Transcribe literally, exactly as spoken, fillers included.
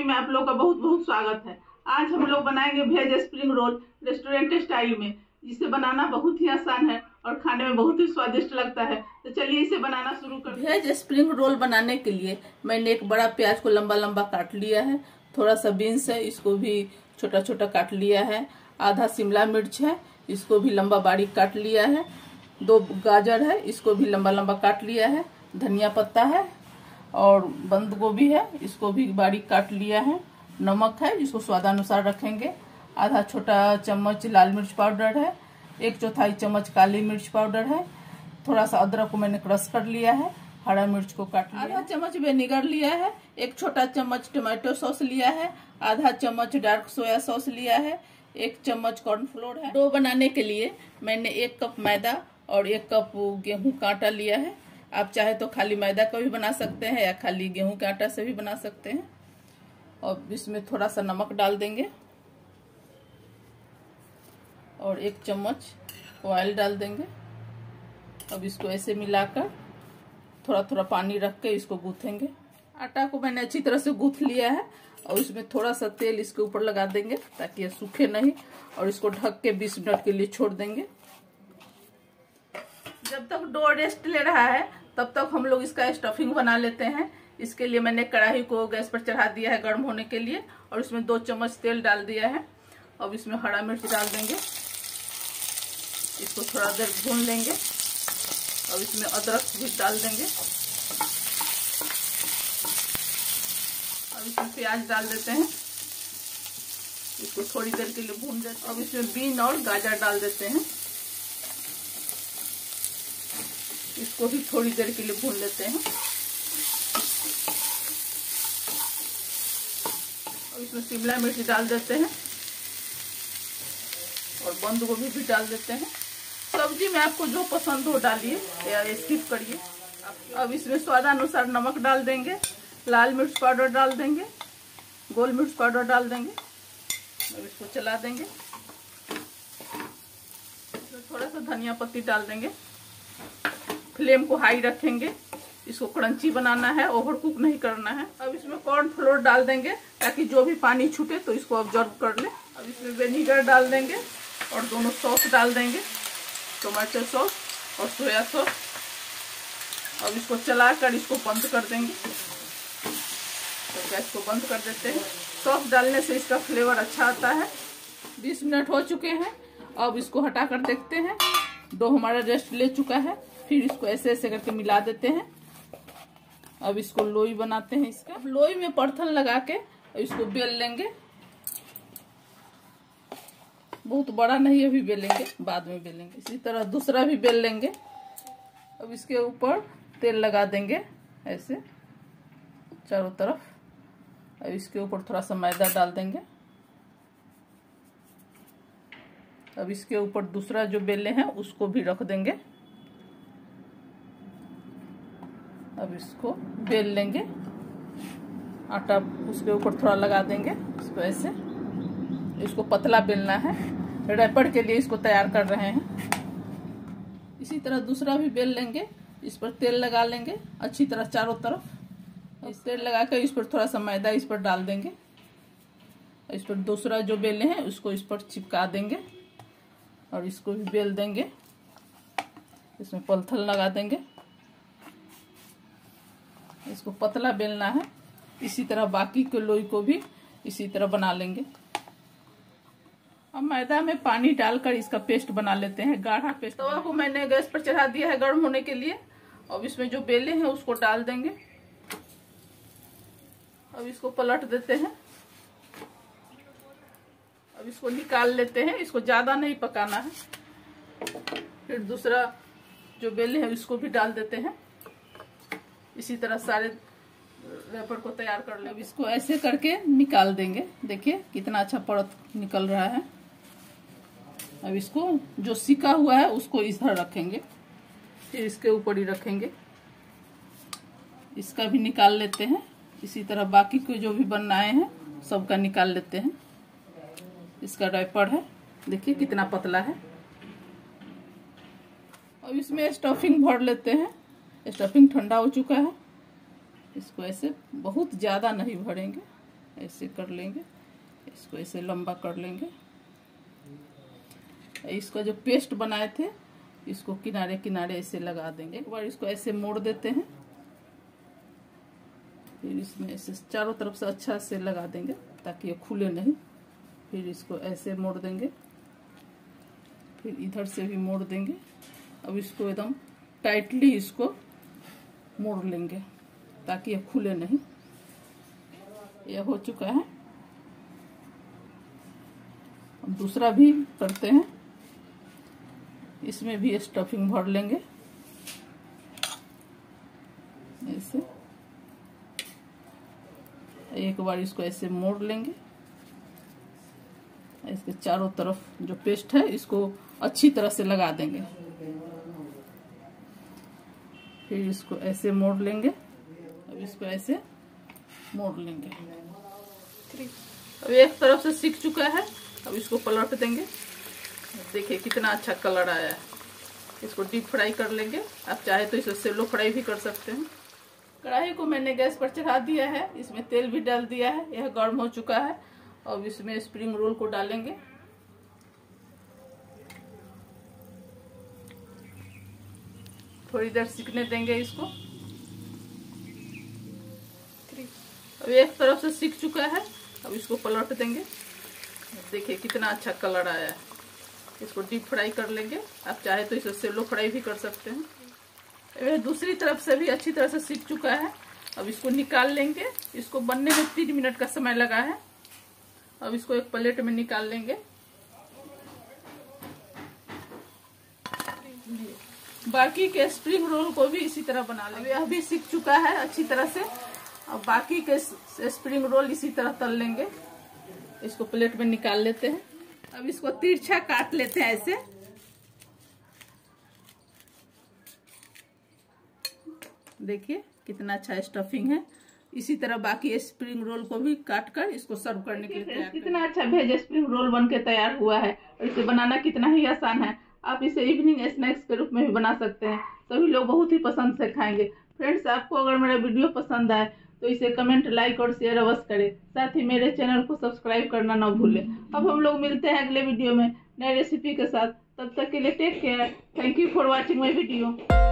में आप लोग का बहुत बहुत स्वागत है। आज हम लोग बनाएंगे veg spring roll restaurant style में, जिसे बनाना बहुत ही आसान है और खाने में बहुत ही स्वादिष्ट लगता है। तो चलिए इसे बनाना शुरू करते हैं। वेज स्प्रिंग रोल बनाने के लिए मैंने एक बड़ा प्याज को लंबा लंबा काट लिया है। थोड़ा सा बीन्स है, इसको भी छोटा छोटा काट लिया है। आधा शिमला मिर्च है, इसको भी लंबा बारीक काट लिया है। दो गाजर है, इसको भी लंबा लंबा काट लिया है। धनिया पत्ता है और बंद गोभी है, इसको भी बारीक काट लिया है। नमक है, जिसको स्वादानुसार रखेंगे। आधा छोटा चम्मच लाल मिर्च पाउडर है। एक चौथाई चम्मच काली मिर्च पाउडर है। थोड़ा सा अदरक को मैंने क्रश कर लिया है। हरा मिर्च को काट लिया। आधा चम्मच विनेगर लिया है। एक छोटा चम्मच टमाटो सॉस लिया है। आधा चम्मच डार्क सोया सॉस लिया है। एक चम्मच कॉर्नफ्लोर है। डो बनाने के लिए मैंने एक कप मैदा और एक कप गेहूं का आटा लिया है। आप चाहे तो खाली मैदा का भी बना सकते हैं या खाली गेहूं के आटा से भी बना सकते हैं। और इसमें थोड़ा सा नमक डाल देंगे और एक चम्मच ऑयल डाल देंगे। अब इसको ऐसे मिलाकर थोड़ा थोड़ा पानी रख के इसको गूंथेंगे। आटा को मैंने अच्छी तरह से गूंथ लिया है और इसमें थोड़ा सा तेल इसके ऊपर लगा देंगे ताकि ये सूखे नहीं, और इसको ढक के बीस मिनट के लिए छोड़ देंगे। जब तक डो रेस्ट ले रहा है तब तक हम लोग इसका स्टफिंग बना लेते हैं। इसके लिए मैंने कढ़ाई को गैस पर चढ़ा दिया है गर्म होने के लिए, और इसमें दो चम्मच तेल डाल दिया है। अब इसमें हरा मिर्च डाल देंगे, इसको थोड़ा देर भून लेंगे। अब इसमें अदरक भी डाल देंगे। अब इसमें प्याज डाल देते हैं, इसको थोड़ी देर के लिए भून देते हैं। अब इसमें बीन और गाजर डाल देते हैं, इसको भी थोड़ी देर के लिए भून लेते हैं। और इसमें शिमला मिर्च डाल देते हैं और बंद गोभी भी डाल देते हैं। सब्जी में आपको जो पसंद हो डालिए या स्किप करिए। अब इसमें स्वादानुसार नमक डाल देंगे, लाल मिर्च पाउडर डाल देंगे, गोल मिर्च पाउडर डाल देंगे। अब इसको चला देंगे। थोड़ा सा धनिया पत्ती डाल देंगे। फ्लेम को हाई रखेंगे। इसको क्रंची बनाना है, ओवर कुक नहीं करना है। अब इसमें कॉर्नफ्लोर डाल देंगे ताकि जो भी पानी छूटे तो इसको ऑब्जर्व कर ले। अब इसमें विनेगर डाल देंगे और दोनों सॉस डाल देंगे, टमाटो सॉस और सोया सॉस। अब इसको चलाकर इसको बंद कर देंगे। तो गैस को बंद कर देते हैं। सॉस डालने से इसका फ्लेवर अच्छा आता है। बीस मिनट हो चुके हैं। अब इसको हटा कर देखते हैं। डो हमारा रेस्ट ले चुका है। फिर इसको ऐसे ऐसे करके मिला देते हैं। अब इसको लोई बनाते हैं इसका। अब लोई में परथन लगा के इसको बेल लेंगे। बहुत बड़ा नहीं अभी बेलेंगे, बाद में बेलेंगे। इसी तरह दूसरा भी बेल लेंगे। अब इसके ऊपर तेल लगा देंगे ऐसे चारों तरफ। अब इसके ऊपर थोड़ा सा मैदा डाल देंगे। अब इसके ऊपर दूसरा जो बेले हैं उसको भी रख देंगे। अब इसको बेल लेंगे। आटा उसके ऊपर थोड़ा लगा देंगे, इसको ऐसे। इसको पतला बेलना है। रैपर के लिए इसको तैयार कर रहे हैं। इसी तरह दूसरा भी बेल लेंगे। इस पर तेल लगा लेंगे अच्छी तरह चारों तरफ। इस तेल लगा कर इस पर थोड़ा सा मैदा इस पर डाल देंगे। इस पर दूसरा जो बेले हैं उसको इस पर चिपका देंगे और इसको भी बेल देंगे। इसमें पलथल लगा देंगे। इसको पतला बेलना है। इसी तरह बाकी के लोई को भी इसी तरह बना लेंगे। अब मैदा में पानी डालकर इसका पेस्ट बना लेते हैं, गाढ़ा पेस्ट। तवा को मैंने गैस पर चढ़ा दिया है गर्म होने के लिए। अब इसमें जो बेले हैं उसको डाल देंगे। अब इसको पलट देते हैं। अब इसको निकाल लेते हैं। इसको ज्यादा नहीं पकाना है। फिर दूसरा जो बेले हैं उसको भी डाल देते हैं। इसी तरह सारे रैपर को तैयार कर ले। अब इसको ऐसे करके निकाल देंगे। देखिए कितना अच्छा परत निकल रहा है। अब इसको जो सिका हुआ है उसको इधर रखेंगे, फिर इसके ऊपर ही रखेंगे। इसका भी निकाल लेते हैं। इसी तरह बाकी को जो भी बनाए हैं सबका निकाल लेते हैं। इसका रैपर है, देखिए कितना पतला है। अब इसमें स्टफिंग भर लेते हैं। स्टफिंग ठंडा हो चुका है। इसको ऐसे बहुत ज़्यादा नहीं भरेंगे, ऐसे कर लेंगे, इसको ऐसे लंबा कर लेंगे। इसका जो पेस्ट बनाए थे इसको किनारे किनारे ऐसे लगा देंगे। एक बार इसको ऐसे मोड़ देते हैं, फिर इसमें ऐसे चारों तरफ से अच्छा से लगा देंगे ताकि ये खुले नहीं। फिर इसको ऐसे मोड़ देंगे, फिर इधर से भी मोड़ देंगे। अब इसको एकदम टाइटली इसको मोड़ लेंगे ताकि ये खुले नहीं। यह हो चुका है। अब दूसरा भी करते हैं, इसमें भी स्टफिंग भर लेंगे ऐसे। एक बार इसको ऐसे मोड़ लेंगे, इसके चारों तरफ जो पेस्ट है इसको अच्छी तरह से लगा देंगे। फिर इसको ऐसे मोड़ लेंगे, अब इसको ऐसे मोड़ लेंगे। अब एक तरफ से सीख चुका है, अब इसको पलट देंगे। देखिए कितना अच्छा कलर आया है। इसको डीप फ्राई कर लेंगे। आप चाहे तो इसे सेलो फ्राई भी कर सकते हैं। कढ़ाई को मैंने गैस पर चढ़ा दिया है, इसमें तेल भी डाल दिया है, यह गर्म हो चुका है। अब इसमें स्प्रिंग रोल को डालेंगे। थोड़ी देर सीखने देंगे इसको। अब एक तरफ से सीख चुका है, अब इसको पलट देंगे। देखिए कितना अच्छा कलर आया है। इसको डीप फ्राई कर लेंगे। आप चाहे तो इसे सेलो फ्राई भी कर सकते हैं। यह दूसरी तरफ से भी अच्छी तरह से सीख चुका है। अब इसको निकाल लेंगे। इसको बनने में तीन मिनट का समय लगा है। अब इसको एक प्लेट में निकाल लेंगे। बाकी के स्प्रिंग रोल को भी इसी तरह बना लेंगे। यह भी सीख चुका है अच्छी तरह से। अब बाकी के स्प्रिंग रोल इसी तरह तल लेंगे। इसको प्लेट में निकाल लेते हैं। अब इसको तिरछा काट लेते हैं ऐसे। देखिए कितना अच्छा स्टफिंग है। इसी तरह बाकी स्प्रिंग रोल को भी काट कर इसको सर्व करने के लिए तैयार। कितना अच्छा वेज स्प्रिंग रोल बनके तैयार हुआ है और इसे बनाना कितना ही आसान है। आप इसे इवनिंग स्नैक्स के रूप में भी बना सकते हैं। सभी लोग बहुत ही पसंद से खाएंगे। फ्रेंड्स, आपको अगर मेरा वीडियो पसंद आए तो इसे कमेंट, लाइक और शेयर अवश्य करें। साथ ही मेरे चैनल को सब्सक्राइब करना ना भूलें। अब हम लोग मिलते हैं अगले वीडियो में नए रेसिपी के साथ। तब तक के लिए take care. Thank you for watching my video.